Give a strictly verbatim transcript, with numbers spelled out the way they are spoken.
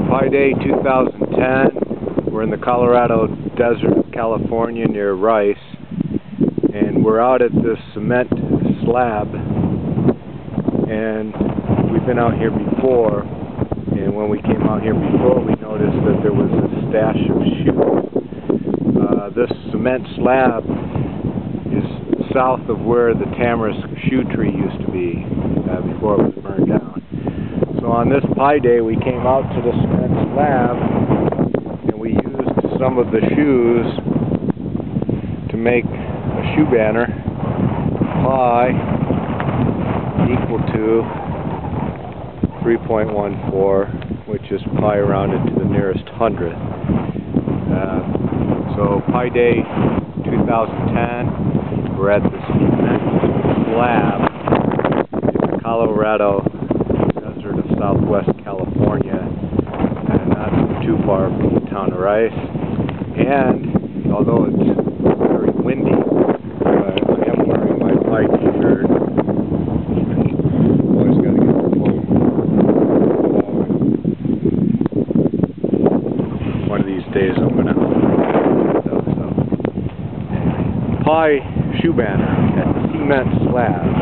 Pi Day two thousand ten. We're in the Colorado desert, California, near Rice, and we're out at this cement slab. And we've been out here before, and when we came out here before, we noticed that there was a stash of shoes. Uh, this cement slab is south of where the tamarisk shoe tree used to be uh, before it was burned down. So on this Pi Day, we came out to the cement slab, and we used some of the shoes to make a shoe banner. Pi equal to three point one four, which is pi rounded to the nearest hundredth. Uh, so Pi Day two thousand ten, we're at the cement slab in the Colorado desert of southwest California, and not too far from the town of Rice. And although it's very windy, uh, I am wearing my Pi t-shirt. Always got to get the phone. One of these days I'm going to so, Pi shoe banner at the cement slab.